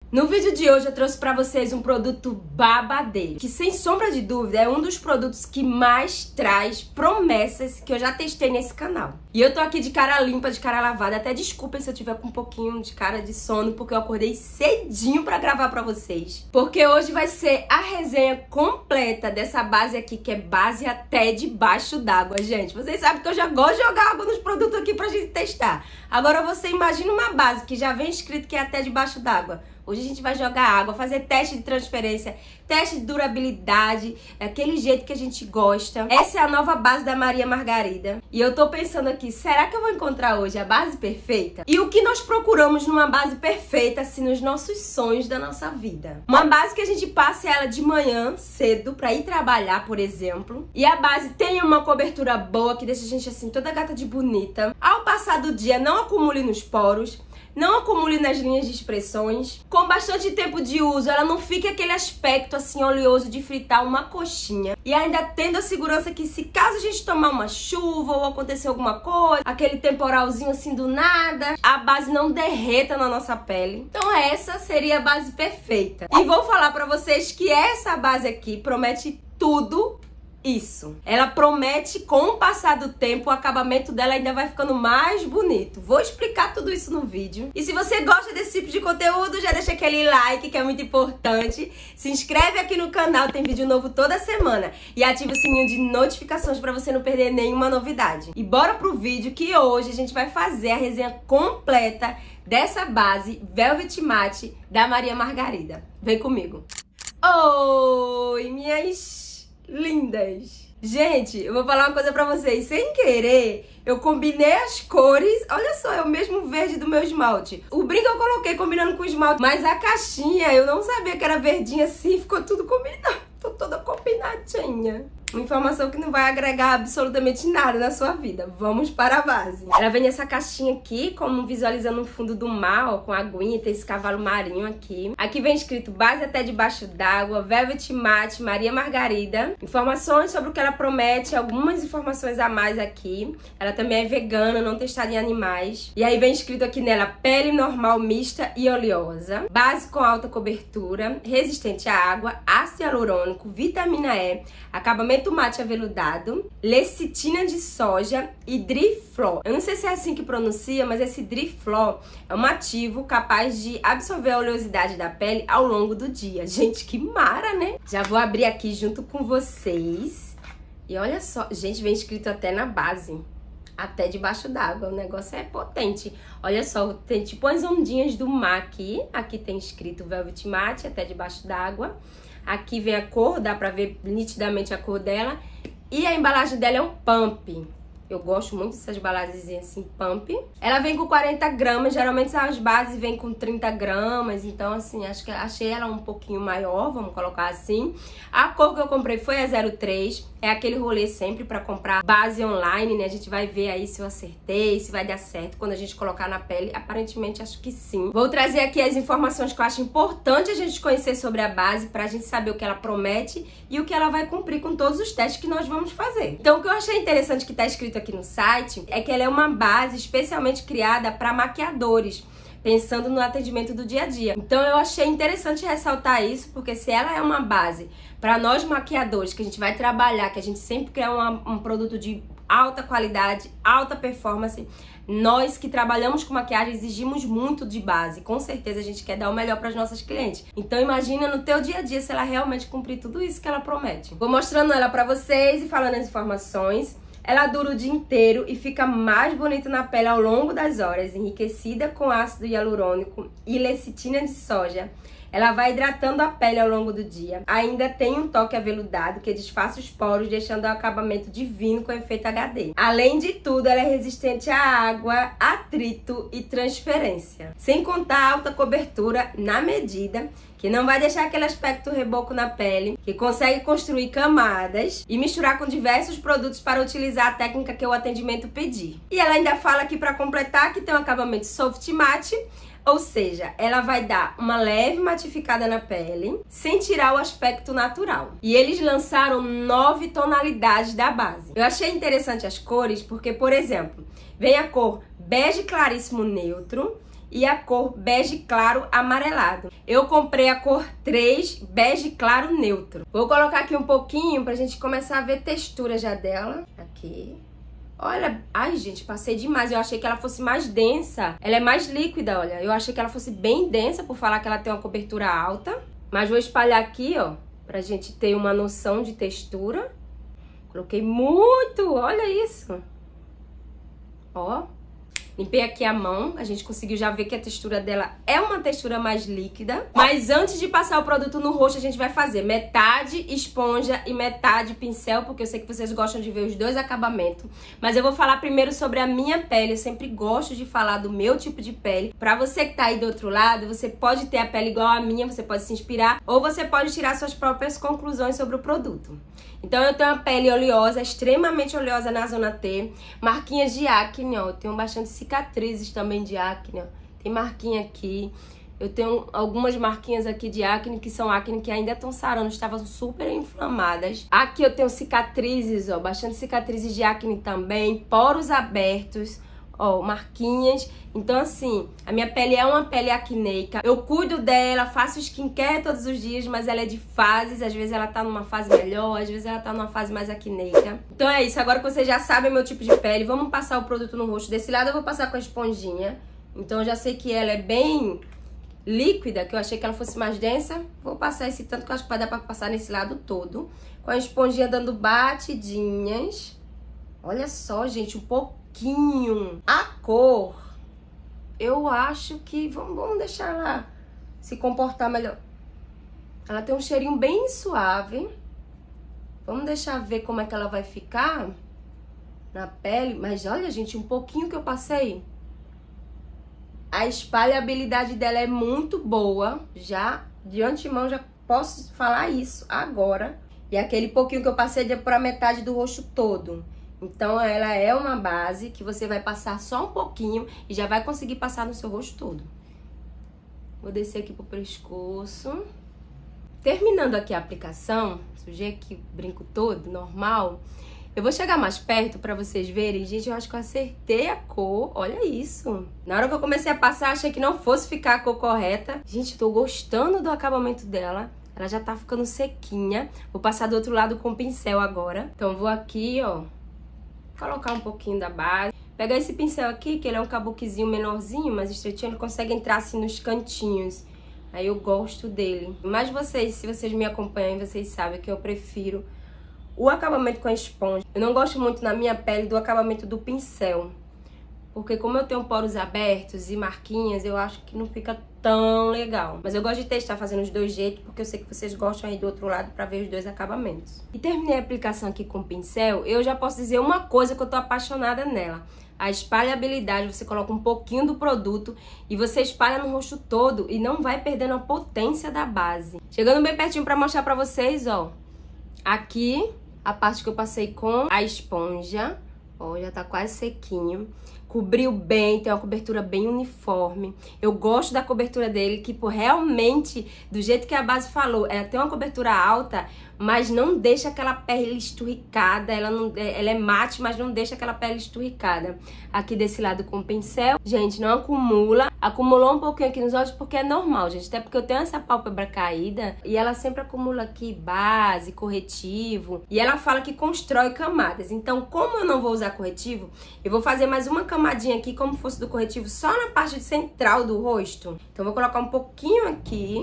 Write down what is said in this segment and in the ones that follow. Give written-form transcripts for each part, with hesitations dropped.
No vídeo de hoje eu trouxe pra vocês um produto babadeiro, que sem sombra de dúvida é um dos produtos que mais traz promessas que eu já testei nesse canal. E eu tô aqui de cara limpa, de cara lavada, até desculpem se eu tiver com um pouquinho de cara de sono, porque eu acordei cedinho pra gravar pra vocês. Porque hoje vai ser a resenha completa dessa base aqui, que é base até debaixo d'água, gente. Vocês sabem que eu já gosto de jogar água nos produtos aqui pra gente testar. Agora você imagina uma base que já vem escrito que é até debaixo d'água. Hoje a gente vai jogar água, fazer teste de transferência, teste de durabilidade, daquele jeito que a gente gosta. Essa é a nova base da Maria Margarida. E eu tô pensando aqui, será que eu vou encontrar hoje a base perfeita? E o que nós procuramos numa base perfeita, assim, nos nossos sonhos da nossa vida? Uma base que a gente passe ela de manhã, cedo, pra ir trabalhar, por exemplo. E a base tenha uma cobertura boa, que deixa a gente, assim, toda gata de bonita. Ao passar do dia, não acumule nos poros. Não acumule nas linhas de expressões. Com bastante tempo de uso, ela não fique aquele aspecto assim oleoso de fritar uma coxinha. E ainda tendo a segurança que se caso a gente tomar uma chuva ou acontecer alguma coisa, aquele temporalzinho assim do nada, a base não derreta na nossa pele. Então essa seria a base perfeita. E vou falar pra vocês que essa base aqui promete tudo isso. Ela promete, com o passar do tempo, o acabamento dela ainda vai ficando mais bonito. Vou explicar tudo isso no vídeo. E se você gosta desse tipo de conteúdo, já deixa aquele like, que é muito importante. Se inscreve aqui no canal, tem vídeo novo toda semana. E ativa o sininho de notificações pra você não perder nenhuma novidade. E bora pro vídeo, que hoje a gente vai fazer a resenha completa dessa base Velvet Matte da Maria Margarida. Vem comigo. Oi, minhas lindas! Gente, eu vou falar uma coisa pra vocês. Sem querer, eu combinei as cores. Olha só, é o mesmo verde do meu esmalte. O brinco eu coloquei combinando com o esmalte, mas a caixinha eu não sabia que era verdinha assim. Ficou tudo combinado. Tô toda combinadinha. Uma informação que não vai agregar absolutamente nada na sua vida. Vamos para a base. Ela vem nessa caixinha aqui, como visualizando o fundo do mar, ó, com a aguinha, tem esse cavalo marinho aqui. Aqui vem escrito base até debaixo d'água, Velvet Matte, Maria Margarida. Informações sobre o que ela promete, algumas informações a mais aqui. Ela também é vegana, não testada em animais. E aí vem escrito aqui nela, pele normal mista e oleosa. Base com alta cobertura, resistente à água, ácido hialurônico, vitamina E, acabamento mate aveludado, lecitina de soja e Driflor. Eu não sei se é assim que pronuncia, mas esse Driflor é um ativo capaz de absorver a oleosidade da pele ao longo do dia. Gente, que mara, né? Já vou abrir aqui junto com vocês. E olha só, gente, vem escrito até na base. Até debaixo d'água, o negócio é potente. Olha só, tem tipo as ondinhas do mar aqui. Aqui tem escrito Velvet Matte, até debaixo d'água. Aqui vem a cor, dá pra ver nitidamente a cor dela. E a embalagem dela é um pump. Eu gosto muito dessas embalagens assim, pump. Ela vem com 40 gramas, geralmente as bases vêm com 30 gramas. Então assim, achei ela um pouquinho maior, vamos colocar assim. A cor que eu comprei foi a 03. É aquele rolê sempre pra comprar base online, né? A gente vai ver aí se eu acertei, se vai dar certo quando a gente colocar na pele. Aparentemente, acho que sim. Vou trazer aqui as informações que eu acho importante a gente conhecer sobre a base, pra gente saber o que ela promete e o que ela vai cumprir com todos os testes que nós vamos fazer. Então, o que eu achei interessante que tá escrito aqui no site é que ela é uma base especialmente criada para maquiadores, pensando no atendimento do dia a dia. Então eu achei interessante ressaltar isso, porque se ela é uma base para nós maquiadores, que a gente vai trabalhar, que a gente sempre quer um produto de alta qualidade, alta performance, nós que trabalhamos com maquiagem exigimos muito de base. Com certeza a gente quer dar o melhor para as nossas clientes. Então imagina no teu dia a dia se ela realmente cumprir tudo isso que ela promete. Vou mostrando ela para vocês e falando as informações. Ela dura o dia inteiro e fica mais bonita na pele ao longo das horas, enriquecida com ácido hialurônico e lecitina de soja. Ela vai hidratando a pele ao longo do dia. Ainda tem um toque aveludado que disfarça os poros, deixando o acabamento divino com efeito HD. Além de tudo, ela é resistente à água, atrito e transferência. Sem contar a alta cobertura na medida, que não vai deixar aquele aspecto reboco na pele, que consegue construir camadas e misturar com diversos produtos para utilizar a técnica que o atendimento pedir. E ela ainda fala aqui para completar que tem um acabamento soft matte, ou seja, ela vai dar uma leve matificada na pele, sem tirar o aspecto natural. E eles lançaram 9 tonalidades da base. Eu achei interessante as cores porque, por exemplo, vem a cor bege claríssimo neutro, e a cor bege claro amarelado. Eu comprei a cor 3, bege claro neutro. Vou colocar aqui um pouquinho pra gente começar a ver textura já dela. Aqui. Olha, ai gente, passei demais. Eu achei que ela fosse mais densa. Ela é mais líquida, olha. Eu achei que ela fosse bem densa por falar que ela tem uma cobertura alta. Mas vou espalhar aqui, ó, pra gente ter uma noção de textura. Coloquei muito, olha isso. Ó. Limpei aqui a mão, a gente conseguiu já ver que a textura dela é uma textura mais líquida. Mas antes de passar o produto no rosto, a gente vai fazer metade esponja e metade pincel, porque eu sei que vocês gostam de ver os dois acabamentos. Mas eu vou falar primeiro sobre a minha pele, eu sempre gosto de falar do meu tipo de pele. Pra você que tá aí do outro lado, você pode ter a pele igual a minha, você pode se inspirar, ou você pode tirar suas próprias conclusões sobre o produto. Então eu tenho uma pele oleosa, extremamente oleosa na zona T, marquinhas de acne, ó, eu tenho bastante cicatrizes também de acne, ó. Tem marquinha aqui, eu tenho algumas marquinhas aqui de acne que são acne que ainda estão sarando, estavam super inflamadas. Aqui eu tenho cicatrizes, ó, bastante cicatrizes de acne também, poros abertos, ó, marquinhas. Então assim, a minha pele é uma pele acneica. Eu cuido dela, faço skincare todos os dias, mas ela é de fases. Às vezes ela tá numa fase melhor, às vezes ela tá numa fase mais acneica. Então é isso, agora que vocês já sabem o meu tipo de pele, vamos passar o produto no rosto. Desse lado eu vou passar com a esponjinha. Então eu já sei que ela é bem líquida, que eu achei que ela fosse mais densa. Vou passar esse tanto que eu acho que vai dar pra passar nesse lado todo. Com a esponjinha dando batidinhas. Olha só, gente, um pouquinho. A cor, eu acho que... Vamos deixar ela se comportar melhor. Ela tem um cheirinho bem suave. Vamos deixar ver como é que ela vai ficar na pele. Mas olha, gente, um pouquinho que eu passei. A espalhabilidade dela é muito boa. Já, de antemão, já posso falar isso agora. E aquele pouquinho que eu passei deu pra metade do rosto todo. Então, ela é uma base que você vai passar só um pouquinho e já vai conseguir passar no seu rosto todo. Vou descer aqui pro pescoço. Terminando aqui a aplicação, sujei aqui o brinco todo, normal. Eu vou chegar mais perto pra vocês verem. Gente, eu acho que eu acertei a cor. Olha isso. Na hora que eu comecei a passar, achei que não fosse ficar a cor correta. Gente, tô gostando do acabamento dela. Ela já tá ficando sequinha. Vou passar do outro lado com o pincel agora. Então, vou aqui, ó, colocar um pouquinho da base. Pegar esse pincel aqui, que ele é um kabukizinho menorzinho, mas estreitinho, ele consegue entrar assim nos cantinhos. Aí eu gosto dele. Mas vocês, se vocês me acompanham, vocês sabem que eu prefiro o acabamento com a esponja. Eu não gosto muito na minha pele do acabamento do pincel. Porque como eu tenho poros abertos e marquinhas, eu acho que não fica tão legal. Mas eu gosto de testar fazendo os dois jeitos, porque eu sei que vocês gostam aí do outro lado pra ver os dois acabamentos. E terminei a aplicação aqui com o pincel, eu já posso dizer uma coisa que eu tô apaixonada nela. A espalhabilidade, você coloca um pouquinho do produto e você espalha no rosto todo e não vai perdendo a potência da base. Chegando bem pertinho pra mostrar pra vocês, ó. Aqui, a parte que eu passei com a esponja. Ó, já tá quase sequinho. Cobriu bem, tem uma cobertura bem uniforme. Eu gosto da cobertura dele, que realmente, do jeito que a base falou, ela tem uma cobertura alta, mas não deixa aquela pele esturricada. Ela é mate, mas não deixa aquela pele esturricada. Aqui desse lado com o pincel, gente, não acumula. Acumulou um pouquinho aqui nos olhos porque é normal, gente. Até porque eu tenho essa pálpebra caída e ela sempre acumula aqui base, corretivo. E ela fala que constrói camadas. Então, como eu não vou usar corretivo, eu vou fazer mais uma camadinha aqui, como fosse do corretivo, só na parte central do rosto. Então, eu vou colocar um pouquinho aqui.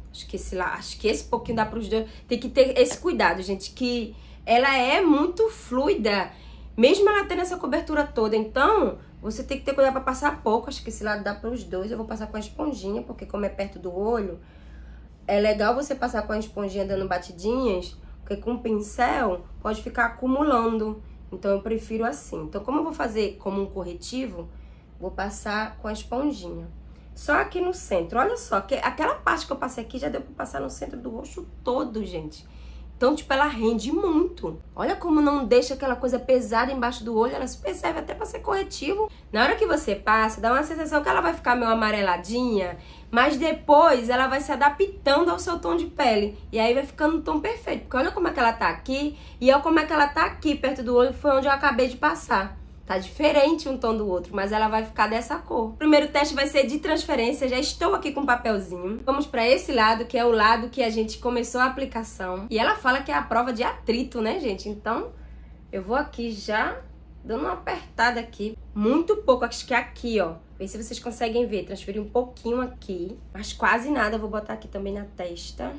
Acho que esse pouquinho dá pros dois. Tem que ter esse cuidado, gente, que ela é muito fluida, mesmo ela tendo essa cobertura toda. Então, você tem que ter cuidado pra passar pouco. Acho que esse lado dá pros dois. Eu vou passar com a esponjinha, porque como é perto do olho, é legal você passar com a esponjinha dando batidinhas, porque com o pincel pode ficar acumulando. Então, eu prefiro assim. Então, como eu vou fazer como um corretivo, vou passar com a esponjinha. Só aqui no centro, olha só, que aquela parte que eu passei aqui já deu pra passar no centro do rosto todo, gente. Então, tipo, ela rende muito. Olha como não deixa aquela coisa pesada embaixo do olho, ela super serve até pra ser corretivo. Na hora que você passa, dá uma sensação que ela vai ficar meio amareladinha, mas depois ela vai se adaptando ao seu tom de pele. E aí vai ficando um tom perfeito, porque olha como é que ela tá aqui, e olha como é que ela tá aqui, perto do olho, foi onde eu acabei de passar. Tá diferente um tom do outro, mas ela vai ficar dessa cor. O primeiro teste vai ser de transferência, já estou aqui com um papelzinho. Vamos para esse lado, que é o lado que a gente começou a aplicação. E ela fala que é a prova de atrito, né, gente? Então, eu vou aqui já dando uma apertada aqui. Muito pouco, acho que é aqui, ó. Vê se vocês conseguem ver. Transferir um pouquinho aqui, mas quase nada. Eu vou botar aqui também na testa.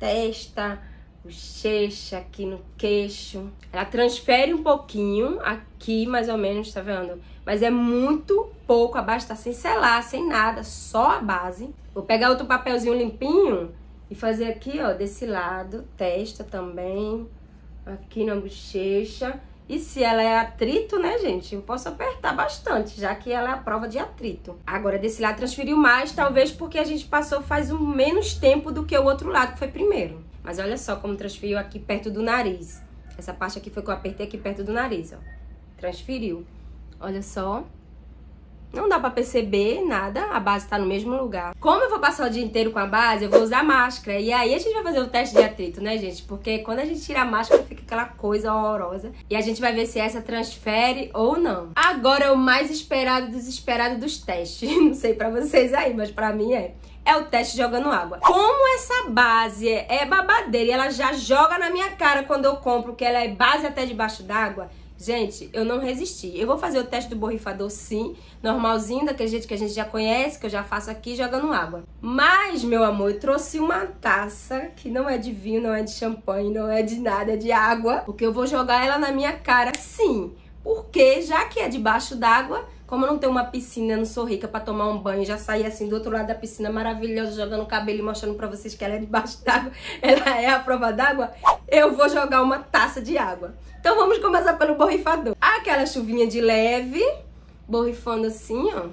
Bochecha, aqui no queixo. Ela transfere um pouquinho aqui, mais ou menos, tá vendo? Mas é muito pouco, a base tá sem selar, sem nada, só a base. Vou pegar outro papelzinho limpinho e fazer aqui, ó, desse lado, testa também, aqui na bochecha. E se ela é atrito, né, gente, eu posso apertar bastante, já que ela é a prova de atrito. Agora, desse lado transferiu mais, talvez porque a gente passou faz um menos tempo do que o outro lado, que foi primeiro. Mas olha só como transferiu aqui perto do nariz. Essa parte aqui foi que eu apertei aqui perto do nariz, ó. Transferiu. Olha só. Não dá pra perceber nada, a base tá no mesmo lugar. Como eu vou passar o dia inteiro com a base, eu vou usar máscara. E aí a gente vai fazer o teste de atrito, né, gente? Porque quando a gente tira a máscara, fica aquela coisa horrorosa. E a gente vai ver se essa transfere ou não. Agora é o mais esperado dos testes. Não sei pra vocês aí, mas pra mim é o teste jogando água. Como essa base é babadeira e ela já joga na minha cara quando eu compro, que ela é base até debaixo d'água, gente, eu não resisti. Eu vou fazer o teste do borrifador sim, normalzinho, daquele jeito que a gente já conhece, que eu já faço aqui jogando água. Mas, meu amor, eu trouxe uma taça que não é de vinho, não é de champanhe, não é de nada, é de água, porque eu vou jogar ela na minha cara sim. Porque, já que é debaixo d'água, como eu não tenho uma piscina, não sou rica pra tomar um banho, já saí assim do outro lado da piscina maravilhosa, jogando o cabelo e mostrando pra vocês que ela é debaixo d'água, ela é a prova d'água, eu vou jogar uma taça de água. Então vamos começar pelo borrifador. Aquela chuvinha de leve, borrifando assim, ó.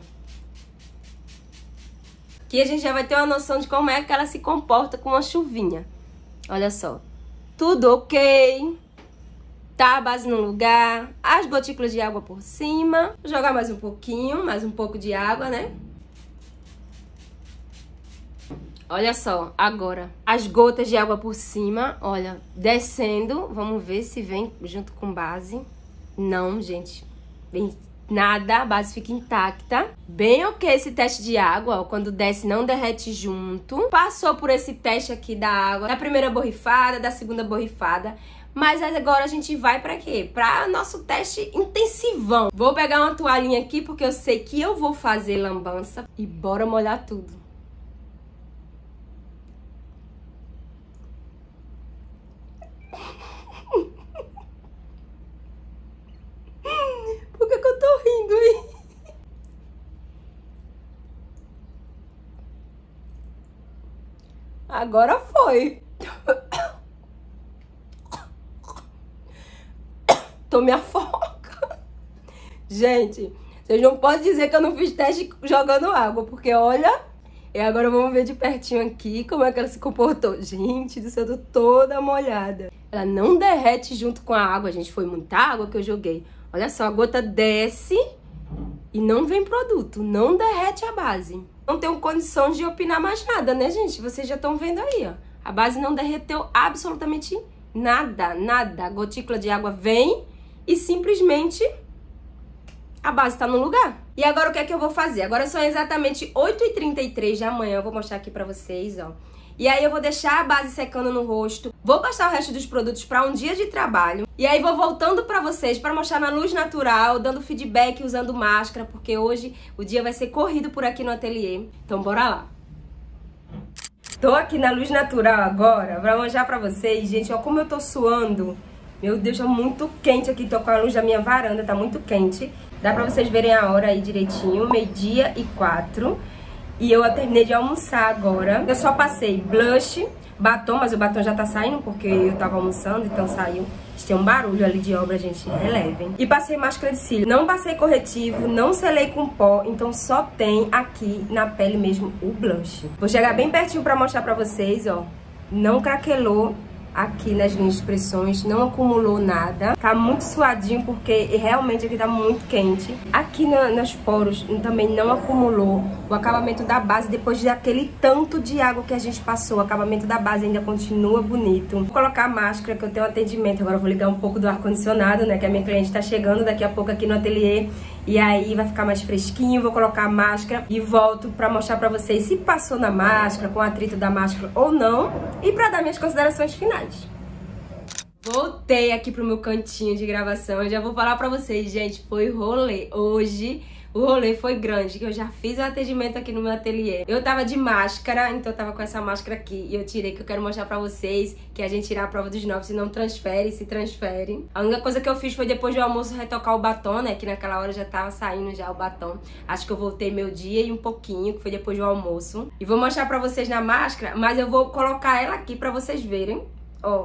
Aqui a gente já vai ter uma noção de como é que ela se comporta com uma chuvinha. Olha só, tudo ok. Tá a base no lugar, as gotículas de água por cima. Vou jogar mais um pouquinho, mais um pouco de água, né? Olha só, agora, as gotas de água por cima, olha, descendo. Vamos ver se vem junto com base. Não, gente, vem nada, a base fica intacta. Bem ok esse teste de água, ó, quando desce não derrete junto. Passou por esse teste aqui da água, da primeira borrifada, da segunda borrifada. Mas agora a gente vai pra quê? Pra nosso teste intensivão. Vou pegar uma toalhinha aqui, porque eu sei que eu vou fazer lambança. E bora molhar tudo. Por que eu tô rindo, hein? Agora foi. Tô me afoga. Gente, vocês não podem dizer que eu não fiz teste jogando água, porque olha... E agora vamos ver de pertinho aqui como é que ela se comportou. Gente do céu, eu tô toda molhada. Ela não derrete junto com a água, gente. Foi muita água que eu joguei. Olha só, a gota desce e não vem produto. Não derrete a base. Não tenho condição de opinar mais nada, né, gente? Vocês já estão vendo aí, ó. A base não derreteu absolutamente nada, nada. A gotícula de água vem... E simplesmente a base tá no lugar. E agora o que é que eu vou fazer? Agora são exatamente 8h33 da manhã. Eu vou mostrar aqui pra vocês, ó. E aí eu vou deixar a base secando no rosto. Vou passar o resto dos produtos pra um dia de trabalho. E aí vou voltando pra vocês pra mostrar na luz natural, dando feedback, usando máscara. Porque hoje o dia vai ser corrido por aqui no ateliê. Então bora lá. Tô aqui na luz natural agora pra mostrar pra vocês, gente, ó, como eu tô suando. Meu Deus, tá muito quente aqui, tô com a luz da minha varanda, tá muito quente. Dá pra vocês verem a hora aí direitinho, 12h04. E eu terminei de almoçar agora. Eu só passei blush, batom, mas o batom já tá saindo porque eu tava almoçando, então saiu. Tem um barulho ali de obra, gente, relevem. E passei máscara de cílio. Não passei corretivo, não selei com pó, então só tem aqui na pele mesmo o blush. Vou chegar bem pertinho pra mostrar pra vocês, ó. Não craquelou aqui nas linhas de expressões, não acumulou nada. Tá muito suadinho porque realmente aqui tá muito quente. Aqui nos poros também não acumulou. O acabamento da base, depois daquele tanto de água que a gente passou, o acabamento da base ainda continua bonito. Vou colocar a máscara, que eu tenho atendimento. Agora eu vou ligar um pouco do ar-condicionado, né, que a minha cliente tá chegando daqui a pouco aqui no ateliê. E aí vai ficar mais fresquinho. Vou colocar a máscara e volto pra mostrar pra vocês se passou na máscara, com o atrito da máscara ou não. E pra dar minhas considerações finais. Voltei aqui pro meu cantinho de gravação. Eu já vou falar pra vocês, gente, foi rolê. Hoje o rolê foi grande, que eu já fiz o atendimento aqui no meu ateliê. Eu tava de máscara, então eu tava com essa máscara aqui. E eu tirei, que eu quero mostrar pra vocês que a gente tirar a prova dos 9, se não transfere, se transfere. A única coisa que eu fiz foi depois do almoço retocar o batom, né? Que naquela hora já tava saindo já o batom. Acho que eu voltei meu dia e um pouquinho, que foi depois do almoço. E vou mostrar pra vocês na máscara, mas eu vou colocar ela aqui pra vocês verem. Ó.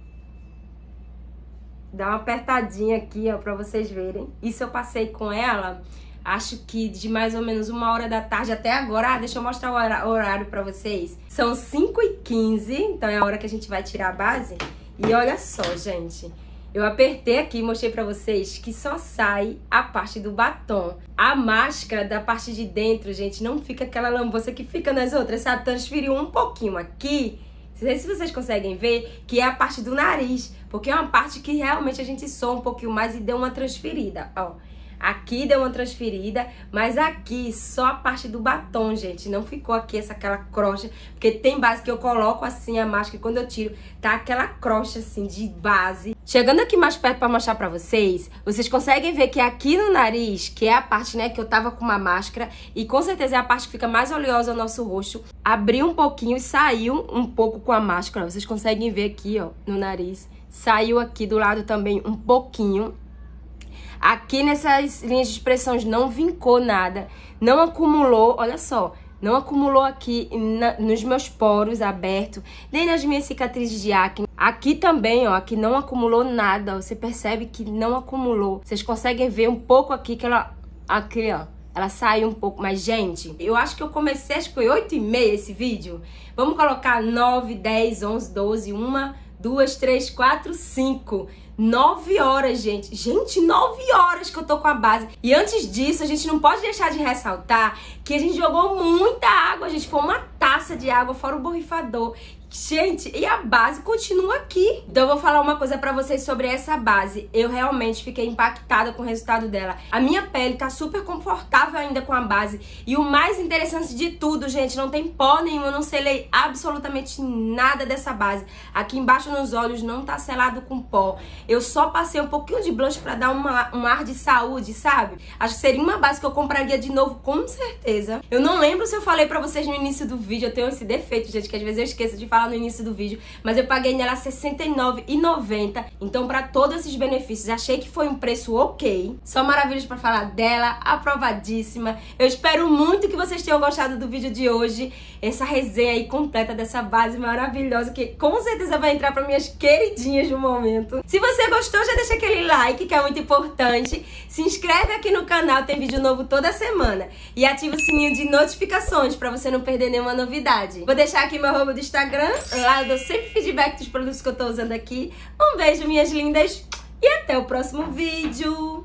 Dá uma apertadinha aqui, ó, pra vocês verem. Isso eu passei com ela, acho que de mais ou menos 1h da tarde até agora. Deixa eu mostrar o horário pra vocês. São 5h15, então é a hora que a gente vai tirar a base. E olha só, gente. Eu apertei aqui e mostrei pra vocês que só sai a parte do batom. A máscara da parte de dentro, gente, não fica aquela lambuça que fica nas outras, sabe? Transferiu um pouquinho aqui. Não sei se vocês conseguem ver, que é a parte do nariz, porque é uma parte que realmente a gente soa um pouquinho mais e deu uma transferida, ó. Aqui deu uma transferida, mas aqui só a parte do batom, gente. Não ficou aqui aquela crosta, porque tem base que eu coloco assim a máscara e quando eu tiro, tá aquela crosta assim de base. Chegando aqui mais perto pra mostrar pra vocês, vocês conseguem ver que aqui no nariz, que é a parte, né, que eu tava com uma máscara, e com certeza é a parte que fica mais oleosa ao nosso rosto, abriu um pouquinho e saiu um pouco com a máscara. Vocês conseguem ver aqui, ó, no nariz. Saiu aqui do lado também um pouquinho. Aqui nessas linhas de expressões não vincou nada, não acumulou, olha só, não acumulou aqui nos meus poros abertos, nem nas minhas cicatrizes de acne. Aqui também, ó, aqui não acumulou nada, ó, você percebe que não acumulou. Vocês conseguem ver um pouco aqui que ela, aqui, ó, ela saiu um pouco. Mas, gente, eu acho que eu comecei, acho que foi 8h30 esse vídeo. Vamos colocar 9, 10, 11, 12, 1, 2, 3, 4, 5... 9 horas, gente. Gente, 9 horas que eu tô com a base. E antes disso, a gente não pode deixar de ressaltar que a gente jogou muita água. A gente foi uma taça de água, fora o borrifador. Gente, e a base continua aqui. Então eu vou falar uma coisa pra vocês sobre essa base. Eu realmente fiquei impactada com o resultado dela. A minha pele tá super confortável ainda com a base. E o mais interessante de tudo, gente, não tem pó nenhum. Eu não selei absolutamente nada dessa base. Aqui embaixo nos olhos não tá selado com pó. Eu só passei um pouquinho de blush pra dar um ar de saúde, sabe? Acho que seria uma base que eu compraria de novo, com certeza. Eu não lembro se eu falei pra vocês no início do vídeo. Eu tenho esse defeito, gente, que às vezes eu esqueço de falar no início do vídeo, mas eu paguei nela R$ 69,90. Então, pra todos esses benefícios, achei que foi um preço ok. Só maravilhas pra falar dela, aprovadíssima. Eu espero muito que vocês tenham gostado do vídeo de hoje. Essa resenha aí completa dessa base maravilhosa, que com certeza vai entrar pra minhas queridinhas do momento. Se você gostou, já deixa aquele like, que é muito importante. Se inscreve aqui no canal, tem vídeo novo toda semana. E ativa o sininho de notificações pra você não perder nenhuma novidade. Vou deixar aqui meu arroba do Instagram. Lá eu dou sempre feedback dos produtos que eu tô usando aqui. Um beijo, minhas lindas, e até o próximo vídeo!